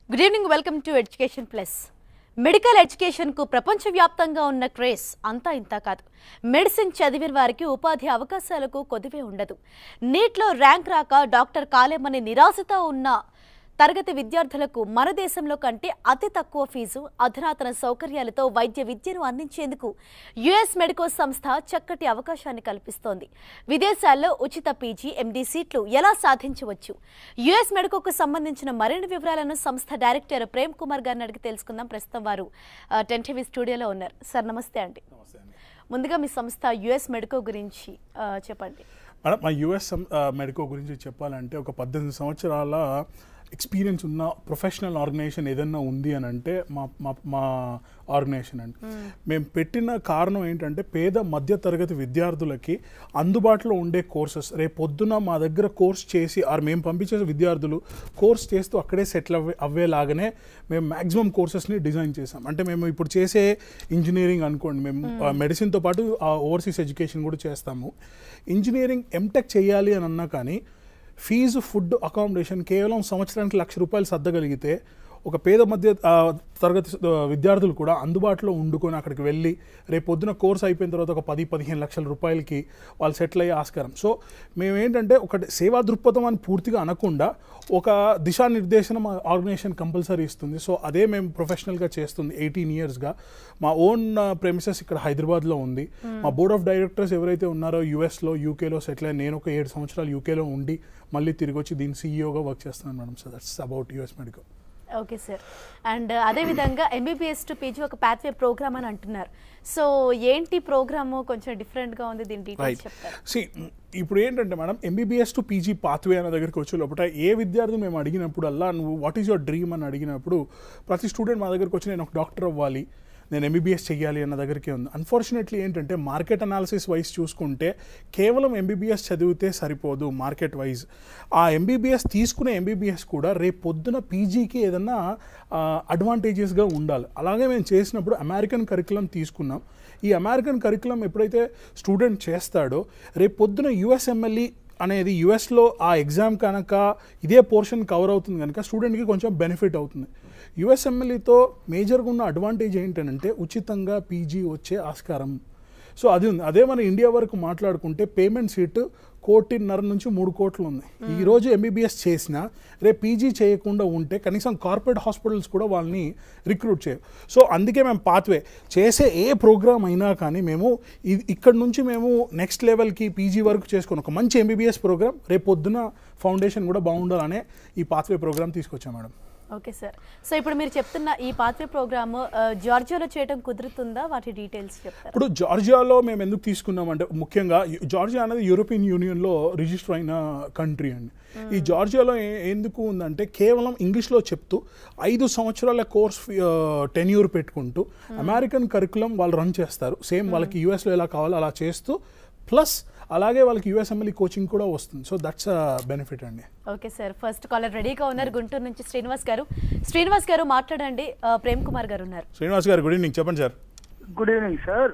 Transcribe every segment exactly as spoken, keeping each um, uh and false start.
Good evening, welcome to education plus. Medical ఎడ్యుకేషన్కు ప్రపంచవ్యాప్తంగా ఉన్న క్రేజ్ అంతా ఇంత కాదు. మెడిసిన్ చదివిన వారికి ఉపాధి అవకాశాలకు కొద్దివే ఉండదు. నీట్లో ర్యాంక్ రాక డాక్టర్ కాలేమని నిరాశతో ఉన్న తరగతి విద్యార్థులకు మన దేశంలో కంటే అతి తక్కువ ఫీజు, అధునాతన సౌకర్యాలతో వైద్య విద్యను అందించేందుకు యుఎస్ మెడికో సంస్థ చక్కటి అవకాశాన్ని కల్పిస్తోంది. విదేశాల్లో ఉచిత పీజీ, ఎండీ సీట్లు ఎలా సాధించవచ్చు? యుఎస్ మెడికోకు సంబంధించిన మరిన్ని వివరాలను సంస్థ డైరెక్టర్ ప్రేమ్ కుమార్ గారిని అడిగి తెలుసుకుందాం. ప్రస్తుతం వారు టెన్ టీవీ స్టూడియోలో ఉన్నారు. సార్ నమస్తే అండి. ముందుగా మీ సంస్థ యుఎస్ మెడికో గురించి చెప్పండి. మేడం, మా యుఎస్ మెడికో గురించి చెప్పాలంటే ఒక పద్దెనిమిది సంవత్సరాల ఎక్స్పీరియన్స్ ఉన్న ప్రొఫెషనల్ ఆర్గనైజేషన్ ఏదన్నా ఉంది అని అంటే మా మా మా ఆర్గనైజేషన్ అండి. మేము పెట్టిన కారణం ఏంటంటే పేద మధ్య తరగతి విద్యార్థులకి అందుబాటులో ఉండే కోర్సెస్, రేపు పొద్దున మా దగ్గర కోర్స్ చేసి ఆర్ మేము పంపించే విద్యార్థులు కోర్స్ చేస్తూ అక్కడే సెటిల్ అవ్వే అవ్వేలాగానే మేము మ్యాక్సిమం కోర్సెస్ని డిజైన్ చేసాం. అంటే మేము ఇప్పుడు చేసే ఇంజనీరింగ్ అనుకోండి, మేము మెడిసిన్తో పాటు ఓవర్సీస్ ఎడ్యుకేషన్ కూడా చేస్తాము. ఇంజనీరింగ్ ఎంటెక్ చేయాలి అని అన్నా కానీ ఫీజు, ఫుడ్, అకామిడేషన్ కేవలం సంవత్సరానికి లక్ష రూపాయలు సర్దగలిగితే ఒక పేద మధ్య తరగతి విద్యార్థులు కూడా అందుబాటులో ఉండుకొని అక్కడికి వెళ్ళి రేపు పొద్దున కోర్స్ అయిపోయిన తర్వాత ఒక పది పదిహేను లక్షల రూపాయలకి వాళ్ళు సెటిల్ అయ్యే ఆస్కారం. సో మేమేంటంటే ఒక సేవా దృక్పథం అని పూర్తిగా అనకుండా ఒక దిశానిర్దేశనం మా ఆర్గనైజేషన్ కంపల్సరీ ఇస్తుంది. సో అదే మేము ప్రొఫెషనల్గా చేస్తుంది ఎయిటీన్ ఇయర్స్గా. మా ఓన్ ప్రెమిసెస్ ఇక్కడ హైదరాబాద్లో ఉంది. మా బోర్డ్ ఆఫ్ డైరెక్టర్స్ ఎవరైతే ఉన్నారో యూఎస్లో, యూకేలో సెటిల్ అయ్యి, నేను ఒక ఏడు సంవత్సరాలు యూకేలో ఉండి మళ్ళీ తిరిగి వచ్చి దీని సీఈఓగా వర్క్ చేస్తున్నాను madam. So that's about US medico. Okay sir. And అదేవిధంగా ఎంబీబీఎస్ టు పీజీ ఒక పాత్వే ప్రోగ్రామ్ అని అంటున్నారు. సో ఏంటి ప్రోగ్రాము? కొంచెం డిఫరెంట్గా ఉంది, దీని డీటెయిల్స్ చెప్తారు. సి ఇప్పుడు ఏంటంటే madam, MBBS to PG pathway అనే దగ్గరికి వచ్చే లోపల ఏ విద్యార్థి మేము అడిగినప్పుడు అలా నువ్వు వాట్ ఈస్ యువర్ డ్రీమ్ అని అడిగినప్పుడు ప్రతి స్టూడెంట్ మా దగ్గరికి వచ్చి నేను ఒక డాక్టర్ అవ్వాలి, నేను ఎంబీబీఎస్ చెయ్యాలి అన్న దగ్గరికే ఉంది. అన్ఫార్చునేట్లీ ఏంటంటే మార్కెట్ అనాలిసిస్ వైజ్ చూసుకుంటే కేవలం ఎంబీబీఎస్ చదివితే సరిపోదు. మార్కెట్ వైజ్ ఆ ఎంబీబీఎస్ తీసుకునే ఎంబీబీఎస్ కూడా రేపు పొద్దున పీజీకి ఏదన్నా అడ్వాంటేజెస్గా ఉండాలి. అలాగే మేము చేసినప్పుడు అమెరికన్ కరికులం తీసుకున్నాం. ఈ అమెరికన్ కరికులం ఎప్పుడైతే స్టూడెంట్ చేస్తాడో రేపు పొద్దున యుఎస్ఎంఎల్ఈ అనేది యుఎస్లో ఆ ఎగ్జామ్ కనుక ఇదే పోర్షన్ కవర్ అవుతుంది కనుక స్టూడెంట్కి కొంచెం బెనిఫిట్ అవుతుంది. యుఎస్ఎంఎల్ఈతో మేజర్గా ఉన్న అడ్వాంటేజ్ ఏంటంటే ఉచితంగా పీజీ వచ్చే ఆస్కారం. సో అది ఉంది. అదే మన ఇండియా వరకు మాట్లాడుకుంటే పేమెంట్ సీటు కోటిన్నర నుంచి మూడు కోట్లు ఉంది. ఈరోజు ఎంబీబీఎస్ చేసినా రేపు పీజీ చేయకుండా ఉంటే కనీసం కార్పొరేట్ హాస్పిటల్స్ కూడా వాళ్ళని రిక్రూట్ చేయవు. సో అందుకే మేము పాత్వే చేసే ఏ ప్రోగ్రామ్ అయినా కానీ మేము ఇక్కడ నుంచి మేము నెక్స్ట్ లెవెల్కి పీజీ వరకు చేసుకుని ఒక మంచి ఎంబీబీఎస్ ప్రోగ్రామ్ రేపు పొద్దున ఫౌండేషన్ కూడా బాగుండాలనే ఈ పాత్వే ప్రోగ్రామ్ తీసుకొచ్చాం మేడం. Okay sir. సో ఇప్పుడు మీరు చెప్తున్న ఈ పాత్వే ప్రోగ్రామ్ జార్జియాలో చేయడం కుదురుతుందా? వాటి డీటెయిల్స్ చెప్తారు. ఇప్పుడు జార్జియాలో మేము ఎందుకు తీసుకున్నామంటే ముఖ్యంగా జార్జియా అనేది యూరోపియన్ యూనియన్లో రిజిస్టర్ అయిన కంట్రీ అండి. ఈ జార్జియాలో ఎందుకు ఉందంటే కేవలం ఇంగ్లీష్లో చెప్తూ ఐదు సంవత్సరాల కోర్స్ టెన్యూర్ పెట్టుకుంటూ అమెరికన్ కరికులం వాళ్ళు రన్ చేస్తారు. సేమ్ వాళ్ళకి యూఎస్లో ఎలా కావాలో అలా చేస్తూ ప్లస్ అలాగే వాళ్ళకి యూఎస్ఎంఎల్ఈ కోచింగ్ కూడా వస్తుంది. సో దట్స్ బెనిఫిట్ అండి. Okay sir. ఫస్ట్ కాలర్ రెడీగా ఉన్నారు గుంటూరు నుంచి శ్రీనివాస్ గారు. శ్రీనివాస్ గారు మాట్లాడండి. ప్రేమ్ కుమార్ గారు ఉన్నారు. శ్రీనివాస్ గారు గుడ్ ఈవినింగ్, చెప్పండి సార్. Good evening sir.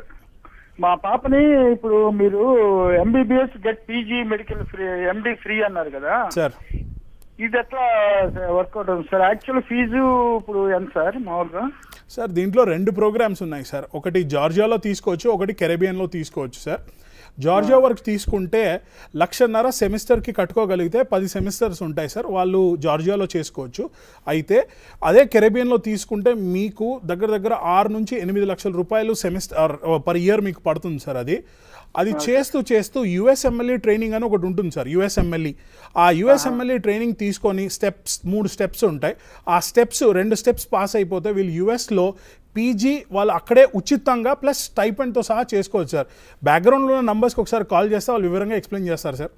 మా పాపని ఇప్పుడు మీరు MBBS get PG medical free, MD free అన్నారు కదా సార్, ఇది ఎట్లా వర్కౌట్ అవుతుంది సార్? యాక్చువల్ ఫీజు ఇప్పుడు ఎంత సార్ మామూలుగా? సార్ దీంట్లో రెండు ప్రోగ్రామ్స్ ఉన్నాయి సార్. ఒకటి జార్జియాలో తీసుకోవచ్చు, ఒకటి కెరేబియన్లో తీసుకోవచ్చు సార్. జార్జియా వరకు తీసుకుంటే లక్షన్నర సెమిస్టర్కి కట్టుకోగలిగితే పది సెమిస్టర్స్ ఉంటాయి సార్, వాళ్ళు జార్జియాలో చేసుకోవచ్చు. అయితే అదే కెరేబియన్లో తీసుకుంటే మీకు దగ్గర దగ్గర ఆరు నుంచి ఎనిమిది లక్షల రూపాయలు సెమిస్టర్ పర్ ఇయర్ మీకు పడుతుంది సార్. అది అది చేస్తూ చేస్తూ యుఎస్ఎంఎల్ఈ ట్రైనింగ్ అని ఒకటి ఉంటుంది సార్. యుఎస్ఎంఎల్ఈ ఆ యుఎస్ఎంఎల్ఈ ట్రైనింగ్ తీసుకొని స్టెప్స్ మూడు స్టెప్స్ ఉంటాయి. ఆ స్టెప్స్ రెండు స్టెప్స్ పాస్ అయిపోతే వీళ్ళు యుఎస్లో పీజీ వాళ్ళు అక్కడే ఉచితంగా ప్లస్ స్టైపెండ్తో సహా చేసుకోవచ్చు సార్. బ్యాక్గ్రౌండ్లో ఉన్న నంబర్స్కి ఒకసారి కాల్ చేస్తే వాళ్ళు వివరంగా ఎక్స్ప్లెయిన్ చేస్తారు sir.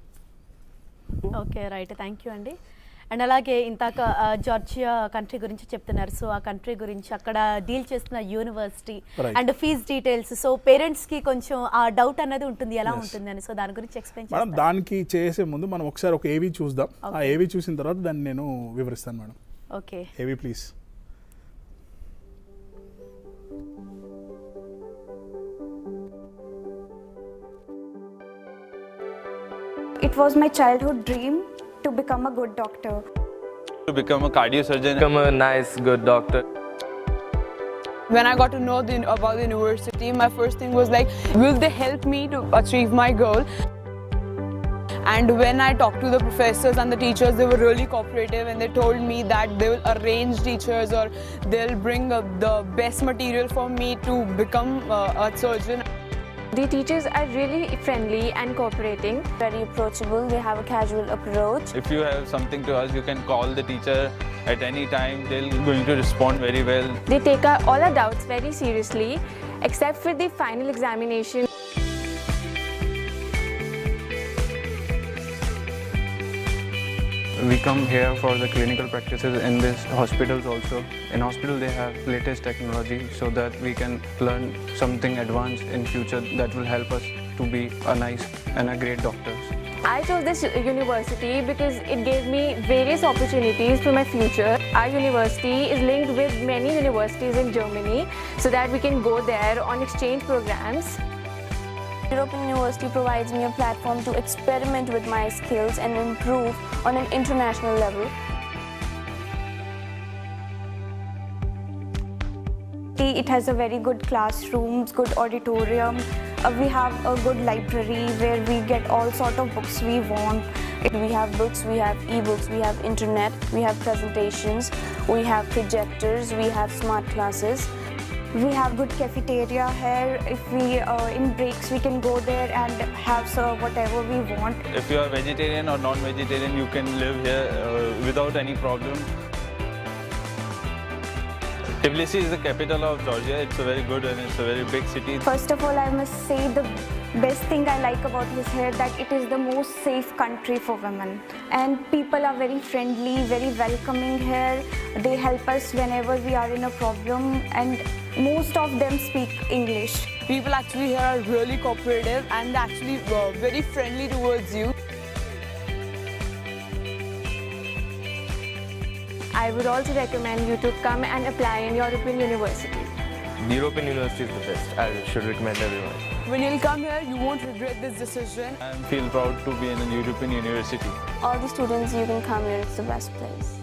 Okay right, thank you అండి. అండ్ అలాగే ఇంతాక జార్జియా కంట్రీ గురించి చెప్తున్నారు. సో ఆ కంట్రీ గురించి, అక్కడ డీల్ చేస్తున్న university and fees details, so parents కి కొంచెం ఆ డౌట్ అనేది ఉంటుంది, ఎలా ఉంటుంది అని. సో దాని గురించి ఎక్స్ప్లెయిన్ చేస్తాను మేడం. దానికి చేసే ముందు మనం ఒకసారి ఒక ఏవీ చూద్దాం. ఆ ఏవీ చూసిన తర్వాత దాన్ని నేను వివరిస్తాను madam. Okay, AV please. It was my childhood dream to become a good doctor. To become a cardio surgeon. Become a nice, good doctor. When I got to know the, about the university, my first thing was like, will they help me to achieve my goal? And when I talked to the professors and the teachers, they were really cooperative, and they told me that they will arrange teachers or they'll bring uh, the best material for me to become uh, a surgeon. The teachers are really friendly and cooperating, very approachable, they have a casual approach. If you have something to ask, you can call the teacher at any time. They're going to respond very well. They take our, all our doubts very seriously, except for the final examination. We come here for the clinical practices in these hospitals also. In hospital they have latest technology so that we can learn something advanced in future that will help us to be a nice and a great doctors. I chose this university because it gave me various opportunities for my future. Our university is linked with many universities in Germany so that we can go there on exchange programs. European University provides me a platform to experiment with my skills and improve on an international level. It has a very good classrooms, good auditorium. Uh, we have a good library where we get all sort of books we want. We have books, we have e-books, we have internet, we have presentations, we have projectors, we have smart classes. We have good cafeteria here. If we, uh, in breaks, we can go there and have serve whatever we want. If you are vegetarian or non-vegetarian, you can live here uh, without any problem. Tbilisi is the capital of Georgia. It's a very good and it's a very big city. First of all, I must say the best thing I like about this here that it is the most safe country for women. And people are very friendly, very welcoming here. They help us whenever we are in a problem, and most of them speak English. People actually here are really cooperative and actually uh, very friendly towards you. I would also recommend you to come and apply in European University. The European University is the best. I should recommend everyone. When you'll come here, you won't regret this decision. I feel proud to be in a European university. All the students, you can come here, it's the best place.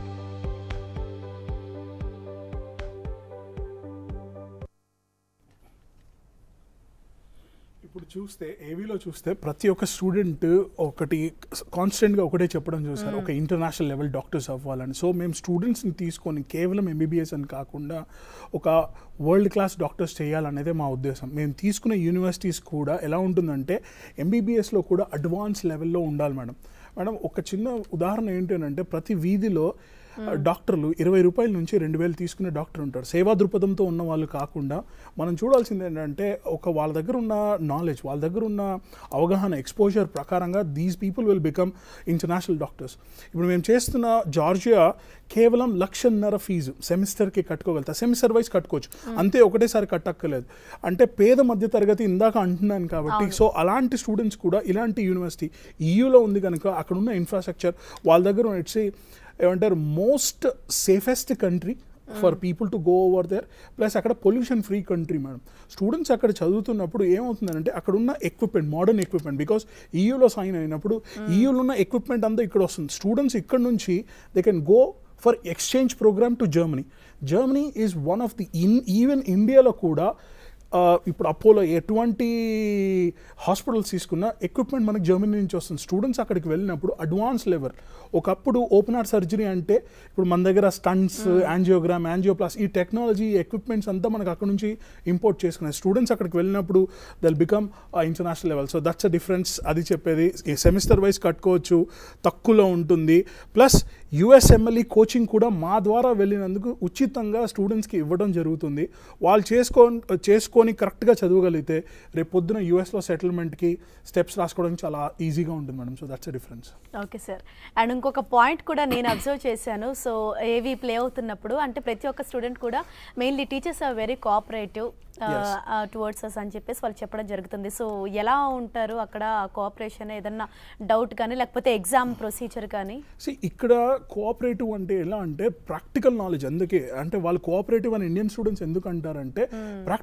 ఇప్పుడు చూస్తే ఏవీలో చూస్తే ప్రతి ఒక్క student ఒకటి కాన్స్టెంట్గా ఒకటే చెప్పడం చూసారు, ఒక ఇంటర్నేషనల్ లెవెల్ డాక్టర్స్ అవ్వాలని. సో మేము స్టూడెంట్స్ని తీసుకొని కేవలం ఎంబీబీఎస్ అని కాకుండా ఒక వరల్డ్ క్లాస్ డాక్టర్స్ చేయాలనేదే మా ఉద్దేశం. మేము తీసుకునే యూనివర్సిటీస్ కూడా ఎలా ఉంటుందంటే ఎంబీబీఎస్లో కూడా అడ్వాన్స్ లెవెల్లో ఉండాలి మేడం. మేడం ఒక చిన్న ఉదాహరణ ఏంటంటే ప్రతి వీధిలో డాక్టర్లు ఇరవై రూపాయల నుంచి రెండు వేలు తీసుకునే డాక్టర్ ఉంటారు. సేవా దృక్పథంతో ఉన్న వాళ్ళు కాకుండా మనం చూడాల్సింది ఏంటంటే ఒక వాళ్ళ దగ్గర ఉన్న నాలెడ్జ్, వాళ్ళ దగ్గర ఉన్న అవగాహన, ఎక్స్పోజర్ ప్రకారంగా these people will become international doctors. ఇప్పుడు మేము చేస్తున్న జార్జియా కేవలం లక్షన్నర ఫీజు సెమిస్టర్కి కట్టుకోగలుగుతా. సెమిస్టర్ వైజ్ కట్టుకోవచ్చు, అంతే ఒకటేసారి కట్టక్కర్లేదు. అంటే పేద మధ్య తరగతి ఇందాక అంటున్నాను కాబట్టి. సో అలాంటి స్టూడెంట్స్ కూడా ఇలాంటి యూనివర్సిటీ ఈయూలో ఉంది కనుక అక్కడ ఉన్న ఇన్ఫ్రాస్ట్రక్చర్ వాళ్ళ దగ్గర ఇట్స్ ఏమంటారు most safest country for people to go over there. Plus అక్కడ pollution free country madam. Students అక్కడ చదువుతున్నప్పుడు ఏమవుతుందంటే అక్కడ ఉన్న ఎక్విప్మెంట్, మోడర్న్ ఎక్విప్మెంట్, బికాస్ ఈయూలో సైన్ అయినప్పుడు ఈయూలో ఉన్న ఎక్విప్మెంట్ అంతా ఇక్కడ వస్తుంది. స్టూడెంట్స్ ఇక్కడ నుంచి they can go for exchange program to Germany. Germany is one of the in even ఇండియాలో కూడా ఇప్పుడు అపోలో ఎటువంటి హాస్పిటల్స్ తీసుకున్న ఎక్విప్మెంట్ మనకి జర్మనీ నుంచి వస్తుంది. స్టూడెంట్స్ అక్కడికి వెళ్ళినప్పుడు అడ్వాన్స్ లెవెల్. ఒకప్పుడు ఓపెన్ హార్ట్ సర్జరీ అంటే ఇప్పుడు మన దగ్గర స్టంట్స్, యాంజియోగ్రామ్, యాంజియోప్లాస్, ఈ టెక్నాలజీ ఎక్విప్మెంట్స్ అంతా మనకు అక్కడ నుంచి ఇంపోర్ట్ చేసుకున్నాయి. స్టూడెంట్స్ అక్కడికి వెళ్ళినప్పుడు they'll become international level. So that's a difference. అది చెప్పేది సెమిస్టర్ వైజ్ కట్టుకోవచ్చు, తక్కువలో ఉంటుంది. ప్లస్ యూఎస్ఎంఎల్ఈ కోచింగ్ కూడా మా ద్వారా వెళ్ళినందుకు ఉచితంగా స్టూడెంట్స్కి ఇవ్వడం జరుగుతుంది. వాళ్ళు చేసుకో చేసుకొని కరెక్ట్గా చదవగలిగితే రేపు పొద్దున యూఎస్లో సెటిల్మెంట్కి స్టెప్స్ రాసుకోవడానికి చాలా ఈజీగా ఉంటుంది madam. So that's a difference. Okay sir. And ఇంకొక పాయింట్ కూడా నేను అబ్జర్వ్ చేశాను. సో ఏవి ప్లే అవుతున్నప్పుడు అంటే ప్రతి ఒక్క స్టూడెంట్ కూడా mainly teachers are very cooperative towards us అని చెప్పేసి వాళ్ళు చెప్పడం జరుగుతుంది. సో ఎలా ఉంటారు అక్కడ కోఆపరేషన్, ఏదన్నా డౌట్ కానీ లేకపోతే ఎగ్జామ్ ప్రొసీజర్ కానీ? సి ఇక్కడ కోఆపరేటివ్ అంటే ఎలా అంటే ప్రాక్టికల్ నాలెడ్జ్. అందుకే అంటే వాళ్ళు కోఆపరేటివ్ అని ఇండియన్ స్టూడెంట్స్ ఎందుకు అంటారంటే ప్రాక్టికల్ నాలెడ్జ్.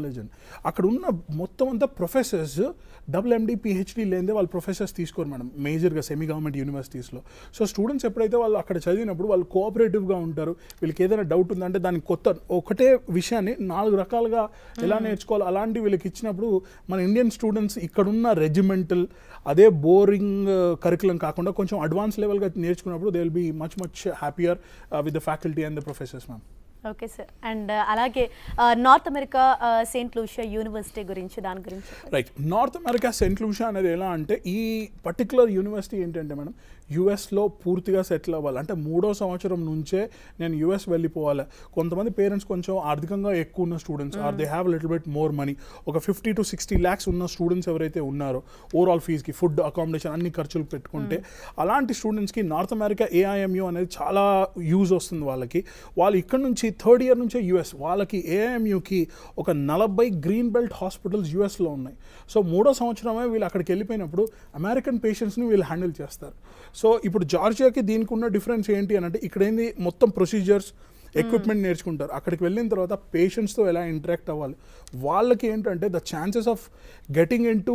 నాలెడ్జ్ అని. అక్కడ ఉన్న మొత్తం అంతా ప్రొఫెసర్స్ డబుల్ ఎండి పిహెచ్డి లేదే వాళ్ళు ప్రొఫెసర్స్ తీసుకోరు మేడం, మేజర్గా సెమీ గవర్నమెంట్ యూనివర్సిటీస్లో. సో స్టూడెంట్స్ ఎప్పుడైతే వాళ్ళు అక్కడ చదివినప్పుడు వాళ్ళు కోఆపరేటివ్గా ఉంటారు, వీళ్ళకి ఏదైనా డౌట్ ఉందంటే దానికి కొత్త ఒకటే విషయాన్ని నాలుగు రకాలుగా ఎలా నేర్చుకోవాలి అలాంటి వీళ్ళకి ఇచ్చినప్పుడు మన ఇండియన్ స్టూడెంట్స్ ఇక్కడున్న రెజిమెంటల్ అదే బోరింగ్ కరికులం కాకుండా కొంచెం అడ్వాన్స్ లెవెల్గా నేర్చుకున్నప్పుడు they will be much much happier with the faculty and the professors ma'am. Okay sir. And అలాగే North America Saint Lucia university గురించి దాని గురించి right. North America Saint Lucia అనేది ఎలా అంటే ఈ పర్టికులర్ యూనివర్సిటీ ఏంటంటే మేడం యూఎస్లో పూర్తిగా సెటిల్ అవ్వాలి అంటే మూడో సంవత్సరం నుంచే నేను యూఎస్ వెళ్ళిపోవాలి. కొంతమంది పేరెంట్స్ కొంచెం ఆర్థికంగా ఎక్కువ ఉన్న students are they have little bit more money, ఒక ఫిఫ్టీ టు సిక్స్టీ ల్యాక్స్ ఉన్న స్టూడెంట్స్ ఎవరైతే ఉన్నారో ఓవరాల్ ఫీజ్కి ఫుడ్ అకామిడేషన్ అన్ని ఖర్చులు పెట్టుకుంటే అలాంటి స్టూడెంట్స్కి నార్త్ అమెరికా ఏఐఎంయూ అనేది చాలా యూజ్ వస్తుంది వాళ్ళకి. వాళ్ళు ఇక్కడ నుంచి థర్డ్ ఇయర్ నుంచే యూఎస్ వాళ్ళకి ఏఐఎంయూకి ఒక నలభై గ్రీన్ బెల్ట్ హాస్పిటల్స్ యూఎస్లో ఉన్నాయి. సో మూడో సంవత్సరమే వీళ్ళు అక్కడికి వెళ్ళిపోయినప్పుడు అమెరికన్ పేషెంట్స్ని వీళ్ళు హ్యాండిల్ చేస్తారు. సో ఇప్పుడు జార్జియాకి దీనికి ఉన్న డిఫరెన్స్ ఏంటి అని అంటే ఇక్కడ ఏంది మొత్తం ప్రొసీజర్స్ ఎక్విప్మెంట్ నేర్చుకుంటారు. అక్కడికి వెళ్ళిన తర్వాత పేషెంట్స్తో ఎలా ఇంటరాక్ట్ అవ్వాలి వాళ్ళకి ఏంటంటే the chances of getting in to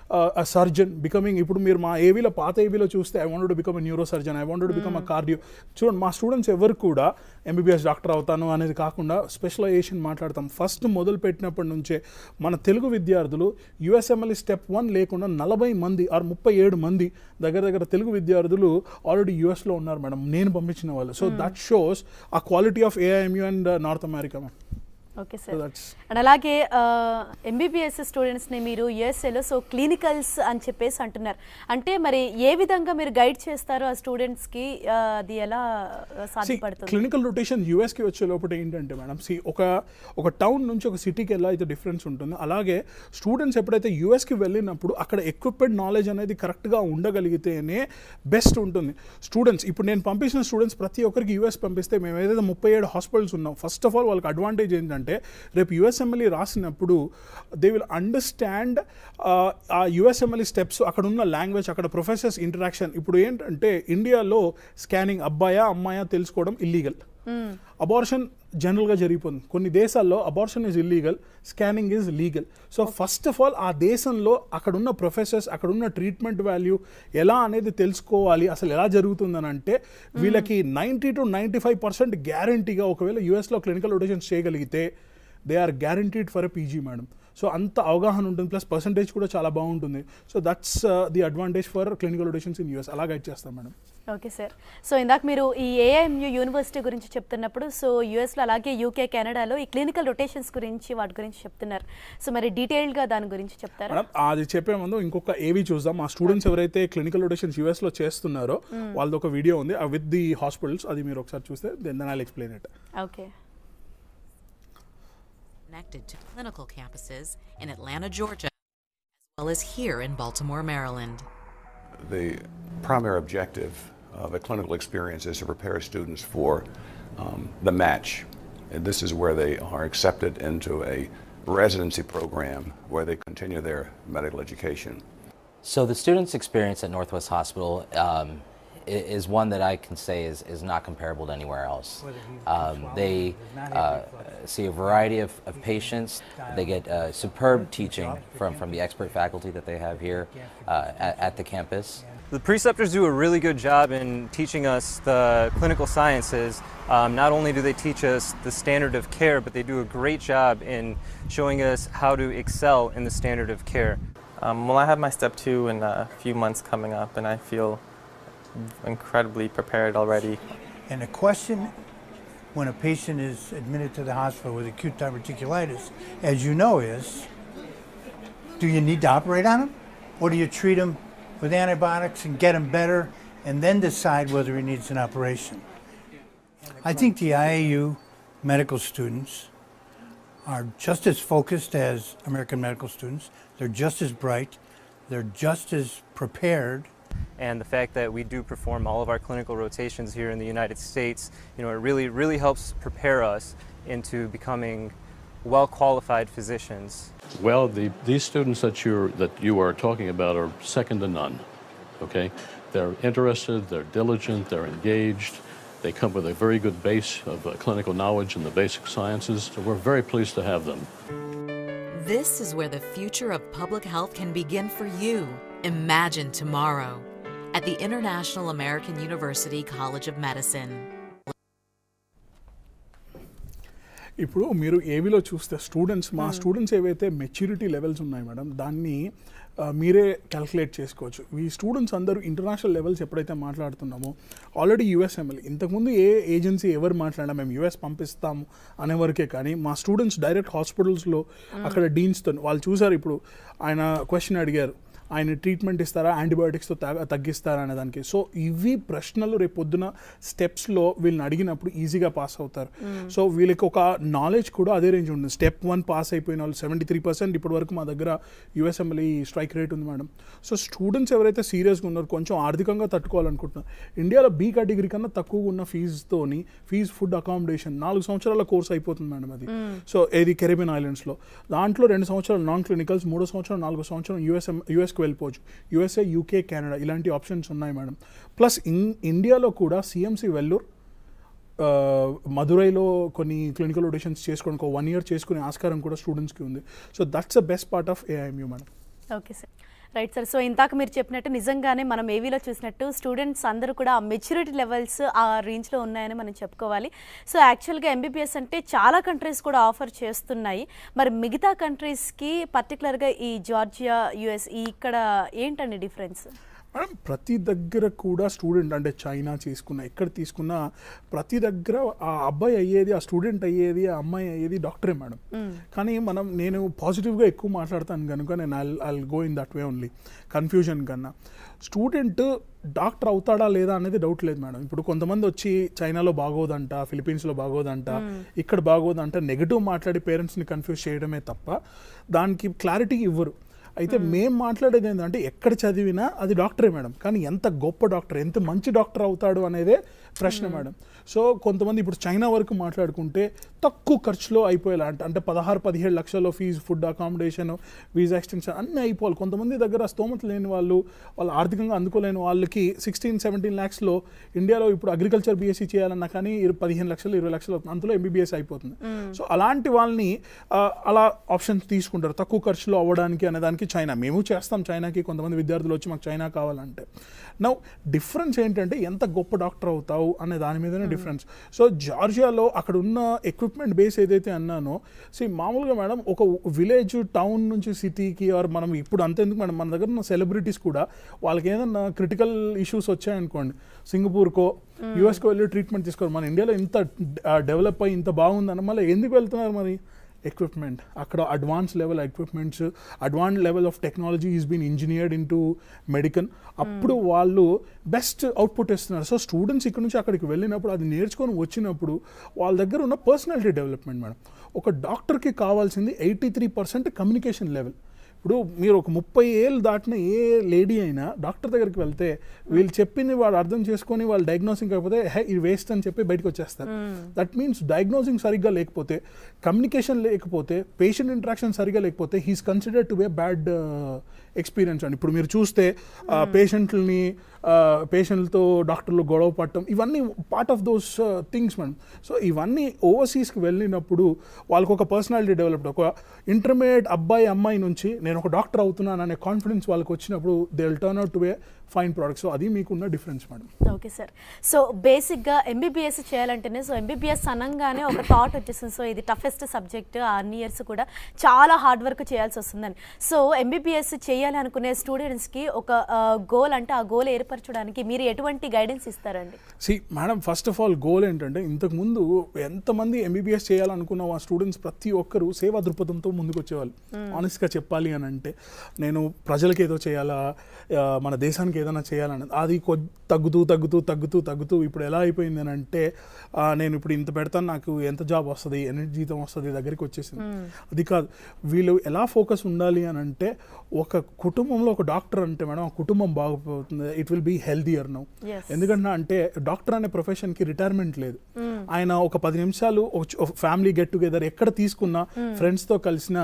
a surgeon becoming, ఇప్పుడు మీరు మా ఏవీలో పాత ఏవీలో చూస్తే I wanted to become a neuro surgeon, I wanted to become a cardio. చూడండి మా స్టూడెంట్స్ ఎవరు కూడా ఎంబీబీఎస్ డాక్టర్ అవుతాను అనేది కాకుండా స్పెషలైజేషన్ మాట్లాడతాం. ఫస్ట్ మొదలు పెట్టినప్పటి నుంచే మన తెలుగు విద్యార్థులు యూఎస్ఎంఎల్ఈ స్టెప్ వన్ లేకుండా నలభై మంది ఆరు ముప్పై ఏడు మంది దగ్గర దగ్గర తెలుగు విద్యార్థులు ఆల్రెడీ యూఎస్లో ఉన్నారు మేడం, నేను పంపించిన వాళ్ళు. So that shows a quality of AIMU and North America ma'am. Okay sir. And అలాగే ఎంబీబీఎస్ స్టూడెంట్స్ని మీరు యూఎస్ఏలో సో క్లినికల్స్ అని చెప్పేసి అంటున్నారు, అంటే మరి ఏ విధంగా మీరు గైడ్ చేస్తారు ఆ స్టూడెంట్స్కి, అది ఎలా సాధ్యపడుతుంది? క్లినికల్ రొటేషన్ యూఎస్కి వచ్చే లోపల ఏంటంటే మేడం సి ఒక ఒక టౌన్ నుంచి ఒక సిటీకి ఎలా అయితే డిఫరెన్స్ ఉంటుందో అలాగే స్టూడెంట్స్ ఎప్పుడైతే యూఎస్కి వెళ్ళినప్పుడు అక్కడ ఎక్విప్మెంట్ నాలెడ్జ్ అనేది కరెక్ట్గా ఉండగలిగితేనే బెస్ట్ ఉంటుంది. స్టూడెంట్స్ ఇప్పుడు నేను పంపించిన స్టూడెంట్స్ ప్రతి ఒక్కరికి యూఎస్ పంపిస్తే మేము ఏదైతే ముప్పై ఏడు హాస్పిటల్స్ ఉన్నాం, ఫస్ట్ ఆఫ్ ఆల్ వాళ్ళకి అడ్వాంటేజ్ ఏంటంటే అంటే రేపు యూఎస్ఎంఎల్ఈ రాసినప్పుడు దే విల్ అండర్స్టాండ్ ఆ యూఎస్ఎంఎల్ఈ స్టెప్స్, అక్కడ ఉన్న లాంగ్వేజ్, అక్కడ ప్రొఫెసర్స్ ఇంటరాక్షన్. ఇప్పుడు ఏంటంటే ఇండియాలో స్కానింగ్ అబ్బాయా అమ్మాయా తెలుసుకోవడం ఇల్లీగల్, అబార్షన్ జనరల్గా జరిగిపోతుంది. కొన్ని దేశాల్లో abortion is illegal, scanning is legal. So first of all ఆ దేశంలో అక్కడున్న ప్రొఫెసర్స్ అక్కడున్న ట్రీట్మెంట్ వాల్యూ ఎలా అనేది తెలుసుకోవాలి, అసలు ఎలా జరుగుతుందని అంటే వీళ్ళకి ninety to ninety five percent గ్యారంటీగా ఒకవేళ యూఎస్లో క్లినికల్ రొటేషన్స్ చేయగలిగితే they are guaranteed for a PG madam. So అంత అవగాహన ఉంటుంది, ప్లస్ పర్సంటేజ్ కూడా చాలా బాగుంటుంది. So that's the advantage for clinical rotations in US. అలా గైడ్ చేస్తాం మేడం. Okay sir. సో ఇందాక మీరు ఈ ఏఐఎంయూ యూనివర్సిటీ గురించి చెప్తున్నప్పుడు సో యూఎస్లో అలాగే యూకే కెనడాలో ఈ క్లినికల్ రొటేషన్స్ గురించి వాటి గురించి చెప్తున్నారు, సో మరి డీటెయిల్డ్గా దాని గురించి చెప్తారా? మేడం అది చెప్పే ముందు ఇంకొక ఏవి చూద్దాం. మా స్టూడెంట్స్ ఎవరైతే క్లినికల్ రొటేషన్స్ యూఎస్లో చేస్తున్నారో వాళ్ళది ఒక వీడియో ఉంది విత్ ది హాస్పిటల్స్, అది మీరు ఒకసారి చూస్తే then I'll explain it. Okay. Connected to clinical campuses in Atlanta, Georgia, as well as here in Baltimore, Maryland. The primary objective of a clinical experience is to prepare students for um, the match. And this is where they are accepted into a residency program where they continue their medical education. So the students' experience at Northwest Hospital um, is one that I can say is, is not comparable to anywhere else. Um, they uh, see a variety of, of patients. They get uh, superb teaching from, from the expert faculty that they have here uh, at, at the campus. The preceptors do a really good job in teaching us the clinical sciences. Um, not only do they teach us the standard of care, but they do a great job in showing us how to excel in the standard of care. Um, well, I have my step two in a few months coming up, and I feel incredibly prepared already. And the question when a patient is admitted to the hospital with acute diverticulitis, as you know, is do you need to operate on him, or do you treat him with antibiotics and get him better and then decide whether he needs an operation? I think the I A U medical students are just as focused as American medical students. They're just as bright. They're just as prepared. And the fact that we do perform all of our clinical rotations here in the United States, you know, it really, really helps prepare us into becoming well-qualified physicians. Well, the, these students that you're that you are talking about are second to none. Okay, they're interested, they're diligent, they're engaged. They come with a very good base of uh, clinical knowledge in the basic sciences. So we're very pleased to have them. This is where the future of public health can begin for you. Imagine tomorrow at the International American University College of Medicine. ఇప్పుడు మీరు ఏవిలో చూస్తే students మా students ఏవైతే maturity levels ఉన్నాయి madam దాన్ని మీరే calculate చేసుకోవచ్చు. ఈ స్టూడెంట్స్ అందరూ ఇంటర్నేషనల్ లెవెల్స్ ఎప్పుడైతే మాట్లాడుతున్నామో ఆల్రెడీ యూఎస్ఎంఎల్ ఇంతకుముందు ఏ ఏజెన్సీ ఎవరు మాట్లాడినా మేము యూఎస్ పంపిస్తాము అనేవరకే, కానీ మా స్టూడెంట్స్ డైరెక్ట్ హాస్పిటల్స్లో అక్కడ డీన్స్తో వాళ్ళు చూసారు. ఇప్పుడు ఆయన క్వశ్చన్ అడిగారు, ఆయన ట్రీట్మెంట్ ఇస్తారా, యాంటీబయాటిక్స్తో తగ్గిస్తారా అనే దానికి. సో ఇవి ప్రశ్నలు రేపు పొద్దున స్టెప్స్లో వీళ్ళని అడిగినప్పుడు ఈజీగా పాస్ అవుతారు. సో వీళ్ళకి ఒక నాలెడ్జ్ కూడా అదే రేంజ్ ఉంటుంది. స్టెప్ వన్ పాస్ అయిపోయిన వాళ్ళు సెవెంటీ త్రీ పర్సెంట్ ఇప్పటి వరకు మా దగ్గర యూఎస్ఎంఎల్ స్ట్రైక్ రేట్ ఉంది మేడం. సో స్టూడెంట్స్ ఎవరైతే సీరియస్గా ఉన్నారో, కొంచెం ఆర్థికంగా తట్టుకోవాలనుకుంటున్నారు, ఇండియాలో బీ కేటగిరీ కన్నా తక్కువ ఉన్న ఫీజుతోని ఫీజు ఫుడ్ అకామిడేషన్ నాలుగు సంవత్సరాల కోర్స్ అయిపోతుంది మేడం అది. సో ఏది కెరీబియన్ ఐలాండ్స్లో, దాంట్లో రెండు సంవత్సరాలు నాన్ క్లినికల్స్, మూడో సంవత్సరం నాలుగో సంవత్సరం యూఎస్ఎం యూఎస్ వెళ్ళిపోవచ్చు. యూఎస్ఏ, యూకే, కెనడా ఇలాంటి ఆప్షన్స్ ఉన్నాయి మేడం. ప్లస్ ఇన్ ఇండియాలో కూడా సిఎంసి వెల్లూర్, మదురైలో కొన్ని క్లినికల్ ఆడిషన్స్ చేసుకోవడానికి వన్ ఇయర్ చేసుకునే ఆస్కారం కూడా స్టూడెంట్స్కి ఉంది. So that's the best part of AIMU madam. Okay sir, right sir. So ఇందాక మీరు చెప్పినట్టు నిజంగానే మనం ఏవీలో చూసినట్టు స్టూడెంట్స్ అందరూ కూడా ఆ మెచ్యూరిటీ లెవెల్స్ ఆ రేంజ్లో ఉన్నాయని మనం చెప్పుకోవాలి. సో యాక్చువల్గా ఎంబీబీఎస్ అంటే చాలా కంట్రీస్ కూడా ఆఫర్ చేస్తున్నాయి. మరి మిగతా కంట్రీస్కి పర్టికులర్గా ఈ జార్జియా, యుఎస్ ఇక్కడ ఏంటండి డిఫరెన్స్? మేడం ప్రతి దగ్గర కూడా స్టూడెంట్ అంటే చైనా తీసుకున్న ఎక్కడ తీసుకున్నా ప్రతి దగ్గర ఆ అబ్బాయి అయ్యేది, ఆ స్టూడెంట్ అయ్యేది, ఆ అమ్మాయి అయ్యేది డాక్టరే మేడం. కానీ మనం నేను పాజిటివ్గా ఎక్కువ మాట్లాడతాను కనుక నేను I I go in that way only. Confusion కన్నా స్టూడెంట్ డాక్టర్ అవుతాడా లేదా అనేది డౌట్ లేదు మేడం. ఇప్పుడు కొంతమంది వచ్చి చైనాలో బాగోదంట, ఫిలిపీన్స్లో బాగోదంట, ఇక్కడ బాగోదంట నెగిటివ్ మాట్లాడి పేరెంట్స్ని కన్ఫ్యూజ్ చేయడమే తప్ప దానికి క్లారిటీ ఇవ్వరు. అయితే మేము మాట్లాడేది ఏంటంటే ఎక్కడ చదివినా అది డాక్టరే మేడం, కానీ ఎంత గొప్ప డాక్టర్, ఎంత మంచి డాక్టర్ అవుతాడు అనేదే ప్రశ్న మేడం. సో కొంతమంది ఇప్పుడు చైనా వరకు మాట్లాడుకుంటే తక్కువ ఖర్చులో అయిపోయేలా అంటే అంటే పదహారు పదిహేడు లక్షల్లో fees, food, accommodation, visa extension అన్నీ అయిపోవాలి. కొంతమంది దగ్గర స్తోమత లేని వాళ్ళు, వాళ్ళు ఆర్థికంగా అందుకోలేని వాళ్ళకి సిక్స్టీన్ సెవెంటీన్ ల్యాక్స్లో ఇండియాలో ఇప్పుడు అగ్రికల్చర్ బీఎస్సీ చేయాలన్నా కానీ పదిహేను లక్షలు ఇరవై లక్షలు అవుతుంది, అందులో ఎంబీబీఎస్ అయిపోతుంది. సో అలాంటి వాళ్ళని అలా ఆప్షన్స్ తీసుకుంటారు తక్కువ ఖర్చులో అవ్వడానికి అనేదానికి. చైనా మేము చేస్తాం, చైనాకి కొంతమంది విద్యార్థులు వచ్చి మాకు చైనా కావాలంటే. నౌ డిఫరెన్స్ ఏంటంటే ఎంత గొప్ప డాక్టర్ అవుతావు అనే దాని మీదనే డిఫరెన్స్. సో జార్జియాలో అక్కడ ఉన్న ఎక్విప్మెంట్ బేస్ ఏదైతే అన్నానో, సో మామూలుగా మేడం ఒక విలేజ్ టౌన్ నుంచి సిటీకి ఆర్ మనం ఇప్పుడు అంతెందుకు మేడం మన దగ్గర ఉన్న సెలబ్రిటీస్ కూడా వాళ్ళకి ఏదన్నా క్రిటికల్ ఇష్యూస్ వచ్చాయనుకోండి సింగపూర్కో యూఎస్కో వెళ్ళి ట్రీట్మెంట్ తీసుకోరు. మన ఇండియాలో ఇంత డెవలప్ అయ్యి ఇంత బాగుందన్న మళ్ళీ ఎందుకు వెళ్తున్నారు మరి? ఎక్విప్మెంట్ అక్కడ advance level equipments, advance level of technology is been engineered into medical. అప్పుడు వాళ్ళు బెస్ట్ అవుట్పుట్ ఇస్తున్నారు. సో స్టూడెంట్స్ ఇక్కడ నుంచి అక్కడికి వెళ్ళినప్పుడు అది నేర్చుకొని వచ్చినప్పుడు వాళ్ళ దగ్గర ఉన్న పర్సనాలిటీ డెవలప్మెంట్ మేడం. ఒక డాక్టర్కి కావాల్సింది eighty three percent communication level. ఇప్పుడు మీరు ఒక ముప్పై ఏళ్ళు దాటిన ఏ లేడీ అయినా డాక్టర్ దగ్గరికి వెళ్తే వీళ్ళు చెప్పింది వాడు అర్థం చేసుకొని వాళ్ళు డయాగ్నోసింగ్ కాకపోతే హే ఇది వేస్ట్ అని చెప్పి బయటకు వచ్చేస్తారు. దట్ మీన్స్ డయాగ్నోసింగ్ సరిగ్గా లేకపోతే, కమ్యూనికేషన్ లేకపోతే, పేషెంట్ ఇంట్రాక్షన్ సరిగ్గా లేకపోతే he's considered to be bad experience అండి. ఇప్పుడు మీరు చూస్తే పేషెంట్లని పేషెంట్లతో డాక్టర్లు గొడవ పడటం ఇవన్నీ part of those things madam. So ఇవన్నీ ఓవర్సీస్కి వెళ్ళినప్పుడు వాళ్ళకు ఒక పర్సనాలిటీ డెవలప్డ్, ఒక ఇంటర్మీడియట్ అబ్బాయి అమ్మాయి నుంచి నేను ఒక డాక్టర్ అవుతున్నాను అనే కాన్ఫిడెన్స్ వాళ్ళకి వచ్చినప్పుడు they will turn out to a fine product. So అది మీకున్న difference madam. Okay sir. So బేసిక్గా ఎంబీబీఎస్ చేయాలంటేనే సో ఎంబీబీఎస్ అనగానే ఒక థాట్ వచ్చేసింది, సో ఇది టఫెస్ట్ సబ్జెక్ట్, అన్ని ఇయర్స్ కూడా చాలా హార్డ్ వర్క్ చేయాల్సి వస్తుందని. సో ఎంబీబీఎస్ చేయాలి అనుకునే స్టూడెంట్స్కి ఒక గోల్ అంటే ఆ గోల్ ఏర్పరచడానికి మీరు ఎటువంటి గైడెన్స్ ఇస్తారండి? See madam first of all goal ఏంటంటే ఇంతకుముందు ఎంతమంది ఎంబీబీఎస్ చేయాలనుకున్న ఆ స్టూడెంట్స్ ప్రతి ఒక్కరు సేవా దృక్పథంతో ముందుకు వచ్చేవాళ్ళు. ఆనెస్ట్గా చెప్పాలి అని అంటే నేను ప్రజలకు ఏదో చేయాలా, మన దేశానికి ఏదైనా చేయాలన్నది అది కొ తగ్గుతూ తగ్గుతూ తగ్గుతూ తగ్గుతూ ఇప్పుడు ఎలా అయిపోయింది అని అంటే నేను ఇప్పుడు ఇంత పెడతాను నాకు ఎంత జాబ్ వస్తుంది, ఎన్ని జీతం వస్తుంది దగ్గరికి వచ్చేసింది. అది కాదు, వీళ్ళు ఎలా ఫోకస్ ఉండాలి అని అంటే ఒక కుటుంబంలో ఒక డాక్టర్ అంటే మేడం ఆ కుటుంబం బాగుపోతుంది, it will be healthier now. ఎందుకంటే అంటే డాక్టర్ అనే ప్రొఫెషన్కి రిటైర్మెంట్ లేదు. ఆయన ఒక పది నిమిషాలు ఫ్యామిలీ గెట్ టుగెదర్ ఎక్కడ తీసుకున్నా ఫ్రెండ్స్తో కలిసిన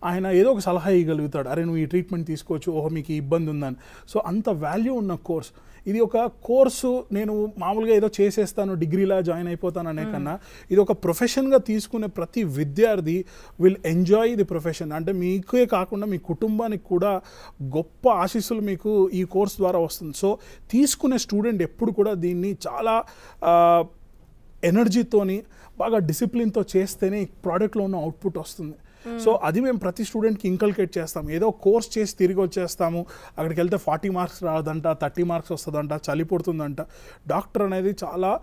ఆయన ఏదో ఒక సలహా ఇవ్వగలుగుతాడు, అరే నువ్వు ఈ ట్రీట్మెంట్ తీసుకోవచ్చు, ఓహో మీకు ఈ ఇబ్బంది ఉందని. సో అంత వాల్యూ ఉన్న కోర్స్ ఇది. ఒక కోర్సు నేను మామూలుగా ఏదో చేసేస్తాను డిగ్రీలా జాయిన్ అయిపోతాను అనే కన్నా ఇది ఒక ప్రొఫెషన్గా తీసుకునే ప్రతి విద్యార్థి విల్ ఎంజాయ్ ది ప్రొఫెషన్. అంటే మీకే కాకుండా మీ కుటుంబానికి కూడా గొప్ప ఆశీస్సులు మీకు ఈ కోర్స్ ద్వారా వస్తుంది. సో తీసుకునే స్టూడెంట్ ఎప్పుడు కూడా దీన్ని చాలా ఎనర్జీతోని బాగా డిసిప్లిన్తో చేస్తేనే ఈ ప్రోడక్ట్లో ఉన్న అవుట్పుట్ వస్తుంది. సో అది మేము ప్రతి స్టూడెంట్కి ఇంకల్కేట్ చేస్తాం. ఏదో కోర్స్ చేసి తిరిగి వచ్చేస్తాము, అక్కడికి వెళ్తే ఫార్టీ మార్క్స్ రాదంట, థర్టీ మార్క్స్ వస్తుందంట, చలి పుడుతుందంట. డాక్టర్ అనేది చాలా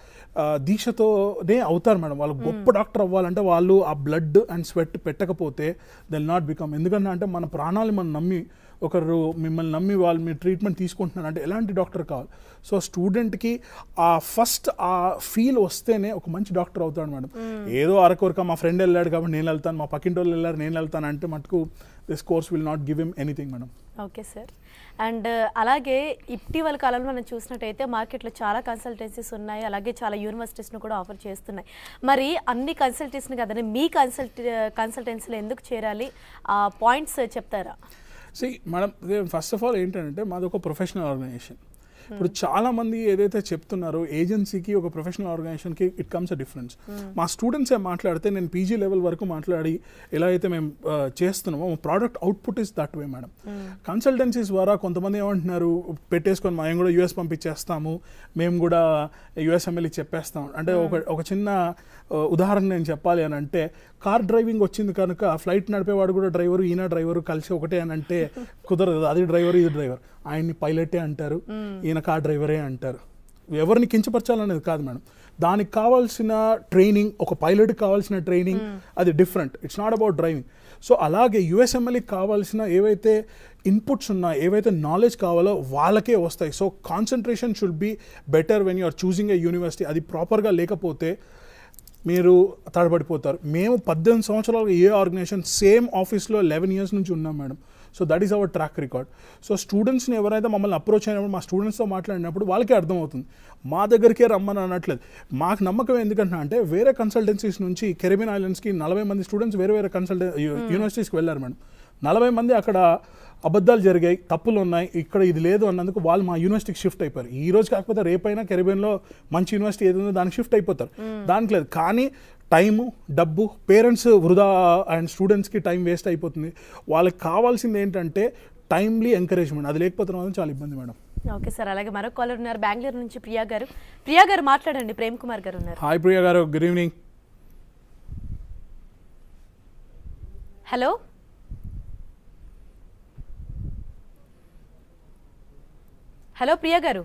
దీక్షతోనే అవుతారు మేడం. వాళ్ళు గొప్ప డాక్టర్ అవ్వాలంటే వాళ్ళు ఆ బ్లడ్ అండ్ స్వెట్ పెట్టకపోతే దే విల్ నాట్ బికమ్. ఎందుకంటే అంటే మన ప్రాణాలు మనం నమ్మి ఒకరు మిమ్మల్ని నమ్మి వాళ్ళు మీరు ట్రీట్మెంట్ తీసుకుంటున్నారు అంటే ఎలాంటి డాక్టర్ కావాలి. సో స్టూడెంట్కి ఆ ఫస్ట్ ఆ ఫీల్ వస్తేనే ఒక మంచి డాక్టర్ అవుతాడు మేడం. ఏదో అరకొరక మా ఫ్రెండ్ వెళ్ళాడు కాబట్టి నేను వెళ్తాను, మా పక్కింటి వాళ్ళు వెళ్ళారు నేను వెళ్తాను అంటే మటుకు this course will not give him anything madam. Okay sir. And అలాగే ఇటీవల కాలంలో మనం చూసినట్టయితే మార్కెట్లో చాలా కన్సల్టెన్సీస్ ఉన్నాయి, అలాగే చాలా యూనివర్సిటీస్ను కూడా ఆఫర్ చేస్తున్నాయి. మరి అన్ని కన్సల్టెన్సీని కదండి మీ కన్సల్ట్ కన్సల్టెన్సీలో ఎందుకు చేరాలి, ఆ పాయింట్స్ చెప్తారా? See madam, first of all ఏంటంటే మాది ఒక ప్రొఫెషనల్ ఆర్గనైజేషన్. ఇప్పుడు చాలామంది ఏదైతే చెప్తున్నారో ఏజెన్సీకి ఒక ప్రొఫెషనల్ ఆర్గనైజేషన్కి ఇట్ కమ్స్ అ డిఫరెన్స్. మా స్టూడెంట్సే మాట్లాడితే నేను పీజీ లెవెల్ వరకు మాట్లాడి ఎలా అయితే మేము చేస్తున్నామో product output is that way madam. Consultancies ద్వారా కొంతమంది ఏమంటున్నారు, పెట్టేసుకొని మేము కూడా యూఎస్ పంపించేస్తాము, మేము కూడా యూఎస్ఎంఎల్కి చెప్పేస్తాం అంటే. ఒక ఒక చిన్న ఉదాహరణ నేను చెప్పాలి అని అంటే, కార్ డ్రైవింగ్ వచ్చింది కనుక ఫ్లైట్ నడిపేవాడు కూడా డ్రైవరు, ఈయన డ్రైవరు కలిసి ఒకటే అని అంటే కుదరదు. అది డ్రైవర్ ఇది డ్రైవర్, ఆయన్ని పైలటే అంటారు, ఈయన కార్ డ్రైవరే అంటారు. ఎవరిని కించపరచాలనేది కాదు మేడం. దానికి కావాల్సిన ట్రైనింగ్, ఒక పైలట్కి కావాల్సిన ట్రైనింగ్ అది different. It's not about driving. So అలాగే యూఎస్ఎంఎల్కి కావాల్సిన ఏవైతే ఇన్పుట్స్ ఉన్నాయో, ఏవైతే నాలెడ్జ్ కావాలో వాళ్ళకే వస్తాయి. So concentration should be better when you are choosing a university. అది ప్రాపర్గా లేకపోతే మీరు తడబడిపోతారు. మేము పద్దెనిమిది సంవత్సరాలుగా ఏ ఆర్గనైజేషన్ సేమ్ ఆఫీస్లో లెవెన్ ఇయర్స్ నుంచి ఉన్నాం madam. So that is our track record. So స్టూడెంట్స్ని ఎవరైతే మమ్మల్ని అప్రోచ్ అయినప్పుడు మా స్టూడెంట్స్తో మాట్లాడినప్పుడు వాళ్ళకే అర్థమవుతుంది, మా దగ్గరికే రమ్మని అనట్లేదు. మాకు నమ్మకం ఎందుకంటే అంటే వేరే కన్సల్టెన్సీస్ నుంచి కెరిబియన్ ఐలాండ్స్కి నలభై మంది స్టూడెంట్స్ వేరే వేరే కన్సల్టెన్ యూనివర్సిటీస్కి వెళ్ళారు మేడం. నలభై మంది అక్కడ అబద్ధాలు జరిగాయి, తప్పులు ఉన్నాయి, ఇక్కడ ఇది లేదు అన్నందుకు వాళ్ళు మా యూనివర్సిటీకి షిఫ్ట్ అయిపోయారు. ఈ రోజు కాకపోతే రేపైనా కెరిబియన్లో మంచి యూనివర్సిటీ ఏది ఉందో దానికి షిఫ్ట్ అయిపోతారు, దానికి లేదు. కానీ టైము, డబ్బు, పేరెంట్స్ వృధా అండ్ స్టూడెంట్స్కి టైం వేస్ట్ అయిపోతుంది. వాళ్ళకి కావాల్సింది ఏంటంటే టైమ్లీ ఎంకరేజ్మెంట్. అది లేకపోతే మాత్రం చాలా ఇబ్బంది మేడం. Okay sir. అలాగే మరొక కాలర్ ఉన్నారు బెంగళూరు నుంచి, ప్రియా గారు. ప్రియా గారు మాట్లాడండి. ప్రేమ్ కుమార్ గారు ఉన్నారు. హాయ్ ప్రియా గారు, good evening. Hello hello Priya గారు.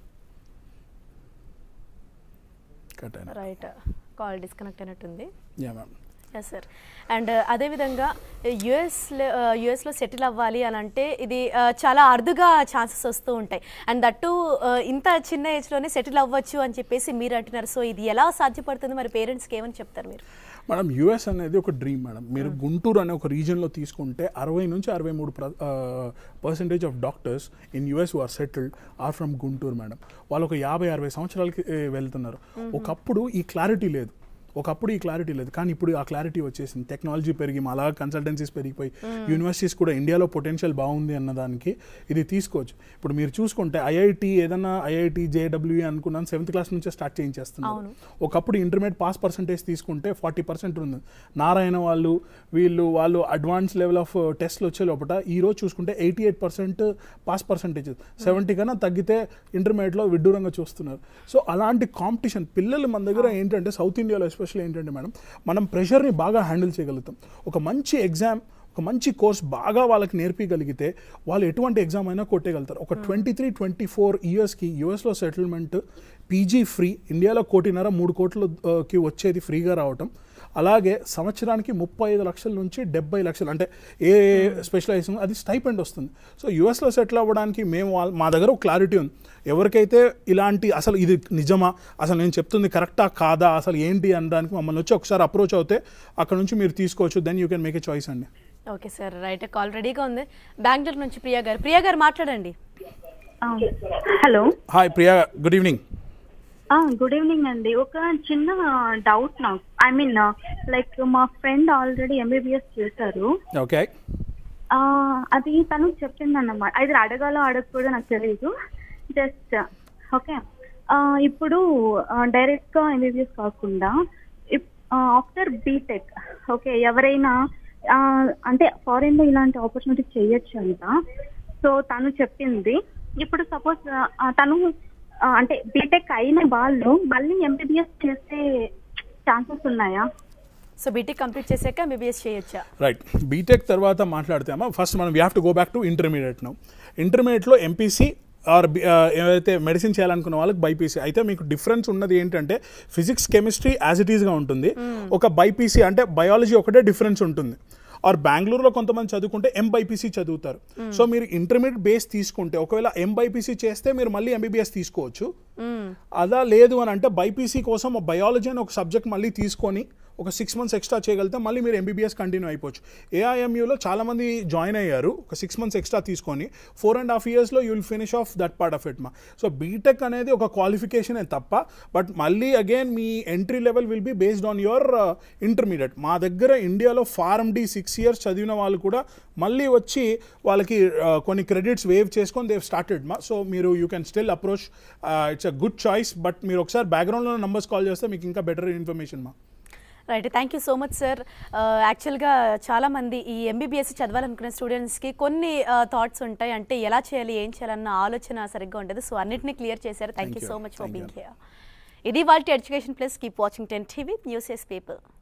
రైట్, కాల్ డిస్కనెక్ట్ అయినట్టుంది. Yes sir. అండ్ అదేవిధంగా యుఎస్లో యుఎస్లో సెటిల్ అవ్వాలి అని అంటే ఇది చాలా అరుదుగా ఛాన్సెస్ వస్తూ ఉంటాయి. అండ్ దట్టు ఇంత చిన్న ఏజ్లోనే సెటిల్ అవ్వచ్చు అని చెప్పేసి మీరు అంటున్నారు. సో ఇది ఎలా సాధ్యపడుతుంది, మరి పేరెంట్స్కి ఏమని చెప్తారు మీరు? మేడం, యూఎస్ అనేది ఒక డ్రీమ్ మేడం. మీరు గుంటూరు అనే ఒక రీజన్లో తీసుకుంటే అరవై నుంచి అరవై మూడు percentage of doctors in US are settled are from Guntur madam. వాళ్ళు ఒక యాభై అరవై సంవత్సరాలకి వెళ్తున్నారు. ఒకప్పుడు ఈ క్లారిటీ లేదు, ఒకప్పుడు ఈ క్లారిటీ లేదు, కానీ ఇప్పుడు ఆ క్లారిటీ వచ్చేసింది. టెక్నాలజీ పెరిగి అలా కన్సల్టెన్సీస్ పెరిగిపోయి యూనివర్సిటీస్ కూడా ఇండియాలో పొటెన్షియల్ బాగుంది అన్నదానికి ఇది తీసుకోవచ్చు. ఇప్పుడు మీరు చూసుకుంటే ఐఐటి ఏదన్నా ఐఐటి జేడబ్ల్యూఏ అనుకున్నాను సెవెంత్ క్లాస్ నుంచే స్టార్ట్ చేయించేస్తున్నారు. ఒకప్పుడు ఇంటర్మీడియట్ పాస్ పర్సెంటేజ్ తీసుకుంటే ఫార్టీ పర్సెంట్ ఉంది. నారాయణ వాళ్ళు వీళ్ళు వాళ్ళు అడ్వాన్స్ లెవెల్ ఆఫ్ టెస్ట్లు వచ్చే లోపల ఈరోజు చూసుకుంటే eighty eight percent pass percentage, seventy కన్నా తగ్గితే ఇంటర్మీడియట్లో విడ్డూరంగా చూస్తున్నారు. సో అలాంటి కాంపిటీషన్ పిల్లలు మన దగ్గర ఏంటంటే సౌత్ ఇండియాలో ఎస్పెషల్లీ ఏంటంటే మేడం, మనం ప్రెషర్ని బాగా హ్యాండిల్ చేయగలుగుతాం. ఒక మంచి ఎగ్జామ్, ఒక మంచి కోర్స్ బాగా వాళ్ళకి నేర్పించగలిగితే వాళ్ళు ఎటువంటి ఎగ్జామ్ అయినా కొట్టేయగలుగుతారు. ఒక ట్వంటీ త్రీ ట్వంటీ ఫోర్ ఇయర్స్కి యూఎస్లో సెటిల్మెంట్, పీజీ ఫ్రీ, ఇండియాలో కోటిన్నర మూడు కోట్లకి వచ్చేది ఫ్రీగా రావటం. అలాగే సంవత్సరానికి ముప్పై ఐదు లక్షల నుంచి డెబ్బై లక్షలు అంటే ఏ స్పెషలైజేషన్ అది స్టైపెండ్ వస్తుంది. సో యూఎస్లో సెటిల్ అవ్వడానికి మేము మా దగ్గర ఒక క్లారిటీ ఉంది. ఎవరికైతే ఇలాంటి అసలు ఇది నిజమా, అసలు నేను చెప్తుంది కరెక్టా కాదా, అసలు ఏంటి అనడానికి మమ్మల్ని వచ్చి ఒకసారి అప్రోచ్ అవుతే అక్కడ నుంచి మీరు తీసుకోవచ్చు. Then you can make a choice అండి. Okay sir, right. కాల్ రెడీగా ఉంది బెంగళూరు నుంచి ప్రియా గారు. ప్రియా గారు మాట్లాడండి. Hello. Hi Priya, good evening. Good evening అండి. ఒక చిన్న డౌట్ నాకు. ఐ మీన్ లైక్ మా ఫ్రెండ్ ఆల్రెడీ ఎంబీబీఎస్ చేశారు. ఓకే. అది తను చెప్పింది అన్నమాట. అది అడగాలో అడగకూడదో నాకు తెలియదు. Just okay. ఇప్పుడు డైరెక్ట్గా ఎంబీబీఎస్ కాకుండా ఆఫ్టర్ బీటెక్ ఓకే ఎవరైనా అంటే ఫారెన్లో ఇలాంటి ఆపర్చునిటీ చేయొచ్చు అంట. సో తను చెప్పింది ఇప్పుడు సపోజ్ తను అంటే బీటెక్ అయిన వాళ్ళు మళ్ళీ ఎంబీబీఎస్ చేసే ఛాన్సెస్ ఉన్నాయా? సో బీటెక్ కంప్లీట్ చేశాక ఎంబీబీఎస్ చేయొచ్చా? రైట్. బీటెక్ తర్వాత మాట్లాడితేమా ఫస్ట్ మనం we have to go back to intermediate now. ఇంటర్మీడియట్లో ఎంపీసీ ఆర్ ఏవైతే మెడిసిన్ చేయాలనుకున్న వాళ్ళకి బైపీసీ. అయితే మీకు డిఫరెన్స్ ఉన్నది ఏంటంటే ఫిజిక్స్ కెమిస్ట్రీ యాజ్ ఇట్ ఈస్గా ఉంటుంది. ఒక బైపీసీ అంటే బయాలజీ ఒకటే డిఫరెన్స్ ఉంటుంది. ఆర్ బెంగళూరులో కొంతమంది చదువుకుంటే ఎం బైపీసీ చదువుతారు. సో మీరు ఇంటర్మీడియట్ బేస్ తీసుకుంటే ఒకవేళ ఎం బైపీసీ చేస్తే మీరు మళ్ళీ ఎంబీబీఎస్ తీసుకోవచ్చు. అదా లేదు అని అంటే బైపీసీ కోసం బయాలజీ అని ఒక సబ్జెక్ట్ మళ్ళీ తీసుకొని ఒక సిక్స్ మంత్స్ ఎక్స్ట్రా చేయగలిగితే మళ్ళీ మీరు ఎంబీబీఎస్ కంటిన్యూ అయిపోవచ్చు. ఏఐఎంయూలో చాలామంది జాయిన్ అయ్యారు ఒక సిక్స్ మంత్స్ ఎక్స్ట్రా తీసుకొని. ఫోర్ అండ్ హాఫ్ ఇయర్స్లో you will finish of that part of it మా. సో బీటెక్ అనేది ఒక క్వాలిఫికేషనే తప్ప బట్ మళ్ళీ అగైన్ మీ entry level will be based on your intermediate. మా దగ్గర ఇండియాలో ఫార్మ్ డి సిక్స్ ఇయర్స్ చదివిన వాళ్ళు కూడా మళ్ళీ వచ్చి వాళ్ళకి కొన్ని క్రెడిట్స్ వేవ్ చేసుకొని దేవ్ స్టార్టెడ్ మా. సో మీరు you can still approach. It's a good choice. But మీరు ఒకసారి బ్యాక్గ్రౌండ్లో నెంబర్స్ కాల్ చేస్తే మీకు ఇంకా బెటర్ ఇన్ఫర్మేషన్ మా. Right. Thank you so much sir. యాక్చువల్గా చాలామంది ఈ ఎంబీబీఎస్ చదవాలనుకునే స్టూడెంట్స్కి కొన్ని థాట్స్ ఉంటాయి. అంటే ఎలా చేయాలి ఏం చేయాలన్న ఆలోచన సరిగ్గా ఉంటుంది. సో అన్నింటినీ క్లియర్ చేశారు. Thank you so much for being here. ఇది వాళ్ళ education plus. Keep watching ten TV news as people.